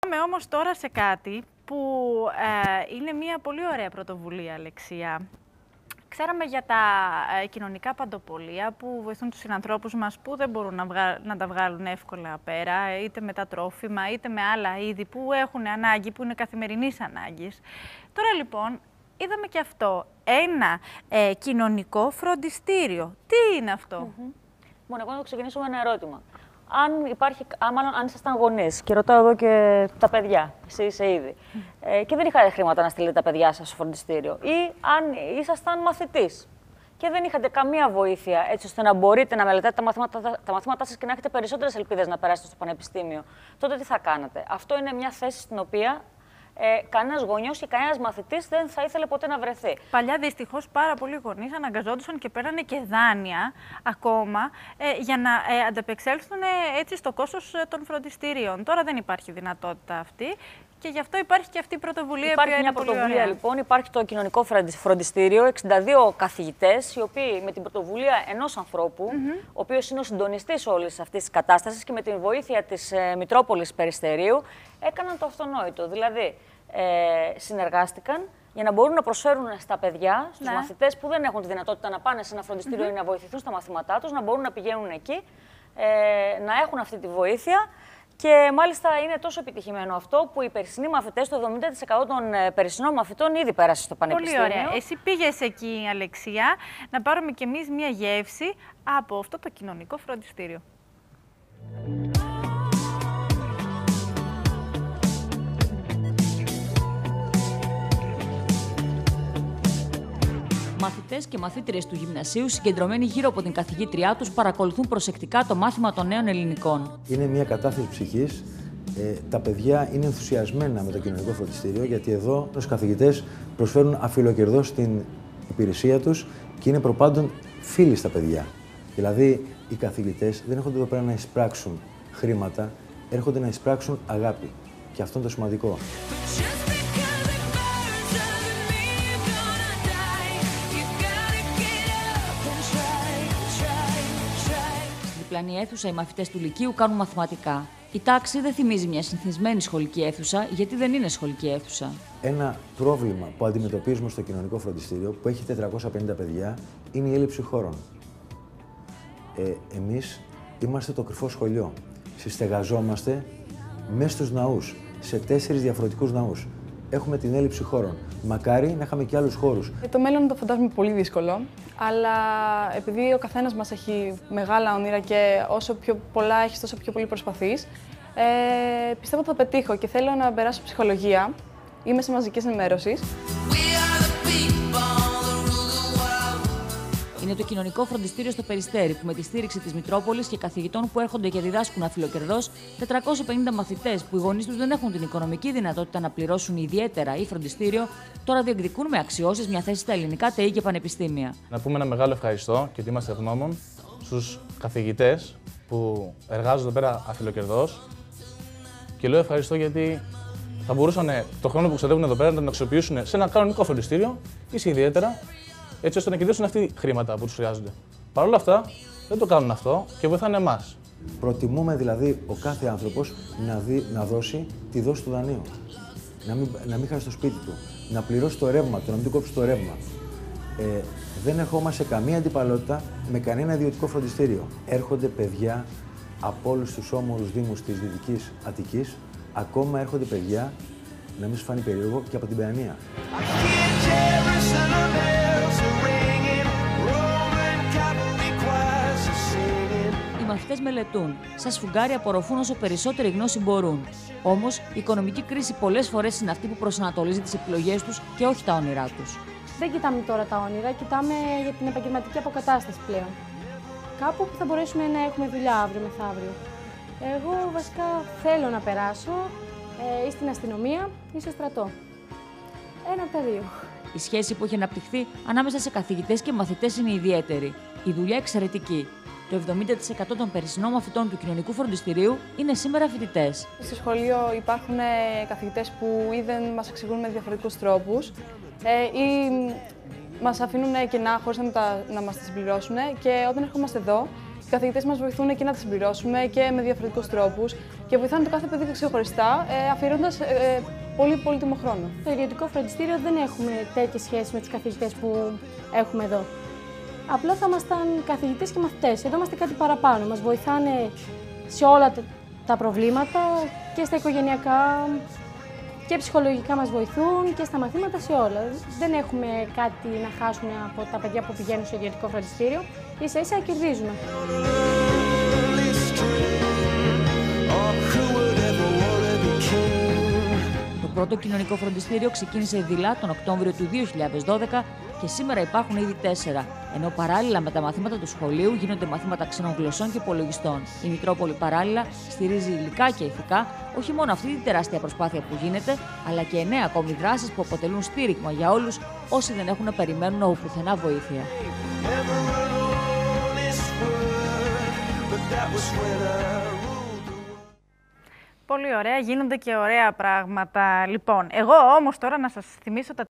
Πάμε όμως τώρα σε κάτι που είναι μια πολύ ωραία πρωτοβουλία, Αλεξία. Ξέραμε για τα κοινωνικά παντοπολία που βοηθούν τους συνανθρώπους μας που δεν μπορούν να τα βγάλουν εύκολα πέρα, είτε με τα τρόφιμα, είτε με άλλα είδη που έχουν ανάγκη, που είναι καθημερινής ανάγκης. Τώρα λοιπόν είδαμε και αυτό, ένα κοινωνικό φροντιστήριο. Τι είναι αυτό? Λοιπόν, εγώ να το ξεκινήσω με ένα ερώτημα. Αν ήσασταν γονείς και ρωτάω εδώ και τα παιδιά, εσύ είσαι ήδη, και δεν είχατε χρήματα να στείλετε τα παιδιά σας στο φροντιστήριο, ή αν ήσασταν μαθητής και δεν είχατε καμία βοήθεια έτσι ώστε να μπορείτε να μελετάτε τα μαθήματά σας και να έχετε περισσότερες ελπίδες να περάσετε στο πανεπιστήμιο, τότε τι θα κάνατε? Αυτό είναι μια θέση στην οποία κανένας γονιός και κανένας μαθητής δεν θα ήθελε ποτέ να βρεθεί. Παλιά δυστυχώς πάρα πολλοί γονείς αναγκαζόντουσαν και παίρνανε και δάνεια ακόμα για να ανταπεξέλθουν έτσι στο κόστος των φροντιστήριων. Τώρα δεν υπάρχει δυνατότητα αυτή και γι' αυτό υπάρχει και αυτή η πρωτοβουλία. Υπάρχει μια πρωτοβουλία λοιπόν, υπάρχει το κοινωνικό φροντιστήριο, 62 καθηγητές, οι οποίοι με την πρωτοβουλία ενός ανθρώπου, ο οποίος είναι ο συντονιστής όλης αυτής της κατάστασης και με την βοήθεια της Μητρόπολης Περιστερίου, έκαναν το αυτονόητο. Δηλαδή, συνεργάστηκαν για να μπορούν να προσφέρουν στα παιδιά, στους μαθητές που δεν έχουν τη δυνατότητα να πάνε σε ένα φροντιστήριο ή να βοηθηθούν στα μαθήματά τους, να μπορούν να πηγαίνουν εκεί, να έχουν αυτή τη βοήθεια. Και μάλιστα είναι τόσο επιτυχημένο αυτό που οι περσινοί μαθητές, το 70% των περσινών μαθητών ήδη πέρασε στο πανεπιστήμιο. Πολύ ωραία. Εσύ πήγες εκεί, Αλεξία, να πάρουμε κι εμείς μια γεύση από αυτό το κοινωνικό φροντιστήριο. Μαθητές και μαθήτριες του γυμνασίου, συγκεντρωμένοι γύρω από την καθηγήτριά τους, παρακολουθούν προσεκτικά το μάθημα των νέων ελληνικών. Είναι μια κατάθεση ψυχής. Τα παιδιά είναι ενθουσιασμένα με το κοινωνικό φροντιστήριο, γιατί εδώ ως καθηγητές προσφέρουν αφιλοκερδώς την υπηρεσία τους και είναι προπάντων φίλοι στα παιδιά. Δηλαδή, οι καθηγητές δεν έρχονται εδώ πέρα να εισπράξουν χρήματα, έρχονται να εισπράξουν αγάπη. Και αυτό είναι το σημαντικό. Διπλανή αίθουσα, οι μαθητές του Λυκείου κάνουν μαθηματικά. Η τάξη δεν θυμίζει μια συνηθισμένη σχολική αίθουσα, γιατί δεν είναι σχολική αίθουσα. Ένα πρόβλημα που αντιμετωπίζουμε στο κοινωνικό φροντιστήριο, που έχει 450 παιδιά, είναι η έλλειψη χώρων. Εμείς είμαστε το κρυφό σχολείο. Συστεγαζόμαστε μέσα στους ναούς, σε 4 διαφορετικούς ναούς. Έχουμε την έλλειψη χώρων. Μακάρι να είχαμε και άλλους χώρους. Το μέλλον το φαντάζομαι πολύ δύσκολο, αλλά επειδή ο καθένας μας έχει μεγάλα όνειρα και όσο πιο πολλά έχεις, τόσο πιο πολύ προσπαθείς, πιστεύω ότι θα πετύχω και θέλω να περάσω ψυχολογία. Είμαι σε μαζικής ενημέρωσης. Είναι το κοινωνικό φροντιστήριο στο Περιστέρι, που με τη στήριξη της Μητρόπολης και καθηγητών που έρχονται και διδάσκουν αφιλοκερδώς, 450 μαθητές που οι γονείς τους δεν έχουν την οικονομική δυνατότητα να πληρώσουν ιδιαίτερα ή φροντιστήριο, τώρα διεκδικούν με αξιώσεις μια θέση στα ελληνικά ΤΕΙ και πανεπιστήμια. Να πούμε ένα μεγάλο ευχαριστώ και ότι είμαστε ευγνώμων στους καθηγητές που εργάζονται εδώ πέρα αφιλοκερδώς. Και λέω ευχαριστώ γιατί θα μπορούσαν το χρόνο που ξοδεύουν εδώ πέρα να τον αξιοποιήσουν σε ένα κανονικό φροντιστήριο ή σε ιδιαίτερα, έτσι ώστε να κερδίσουν αυτοί χρήματα που τους χρειάζονται. Παρ' όλα αυτά, δεν το κάνουν αυτό και βοηθάνε εμάς. Προτιμούμε δηλαδή ο κάθε άνθρωπος να δώσει τη δόση του δανείου. Να μην χάσει το σπίτι του, να πληρώσει το ρεύμα του, να μην του κόψει το ρεύμα. Δεν ερχόμαστε σε καμία αντιπαλότητα με κανένα ιδιωτικό φροντιστήριο. Έρχονται παιδιά από όλους τους όμορους δήμους της Δυτικής Αττικής, ακόμα έρχονται παιδιά, να μην σου φάνει περίεργο, και από την Παιανία. Οι μαθητές μελετούν. Σαν σφουγγάρι απορροφούν όσο περισσότερη γνώση μπορούν. Όμως, η οικονομική κρίση πολλές φορές είναι αυτή που προσανατολίζει τις επιλογές τους και όχι τα όνειρά τους. Δεν κοιτάμε τώρα τα όνειρα, κοιτάμε για την επαγγελματική αποκατάσταση πλέον. Κάπου που θα μπορέσουμε να έχουμε δουλειά αύριο μεθαύριο. Εγώ βασικά θέλω να περάσω ή στην αστυνομία ή στο στρατό. Ένα από τα δύο. Η σχέση που έχει αναπτυχθεί ανάμεσα σε καθηγητές και μαθητές είναι ιδιαίτερη. Η δουλειά εξαιρετική. Το 70% των περσινών μαθητών του κοινωνικού φροντιστηρίου είναι σήμερα φοιτητές. Στο σχολείο υπάρχουν καθηγητές που ή δεν μας εξηγούν με διαφορετικούς τρόπους ή μας αφήνουν κενά χωρίς να μας τα συμπληρώσουν, και όταν ερχόμαστε εδώ Οι καθηγητές μας βοηθούν και να τα συμπληρώσουμε και με διαφορετικούς τρόπους και βοηθάνε το κάθε παιδί ξεχωριστά, αφιερώνοντας πολύ πολύτιμο χρόνο. Στο ιδιωτικό φροντιστήριο δεν έχουμε τέτοιες σχέσεις με τους καθηγητές που έχουμε εδώ. Απλά θα ήμασταν καθηγητές και μαθητές. Εδώ είμαστε κάτι παραπάνω. Μας βοηθάνε σε όλα τα προβλήματα και στα οικογενειακά και ψυχολογικά μας βοηθούν και στα μαθήματα, σε όλα. Δεν έχουμε κάτι να χάσουμε από τα παιδιά που πηγαίνουν στο ιδιωτικό φροντιστήριο. Ίσα-ίσα κερδίζουμε. Το πρώτο κοινωνικό φροντιστήριο ξεκίνησε δειλά τον Οκτώβριο του 2012 και σήμερα υπάρχουν ήδη 4, ενώ παράλληλα με τα μαθήματα του σχολείου γίνονται μαθήματα ξένων γλωσσών και υπολογιστών. Η Μητρόπολη παράλληλα στηρίζει υλικά και ηθικά όχι μόνο αυτή τη τεράστια προσπάθεια που γίνεται, αλλά και 9 ακόμη δράσεις που αποτελούν στήριγμα για όλους όσοι δεν έχουν να περιμένουν από πουθενά βοήθεια. Πολύ ωραία, γίνονται και ωραία πράγματα. Λοιπόν, εγώ όμως τώρα να σας θυμίσω τα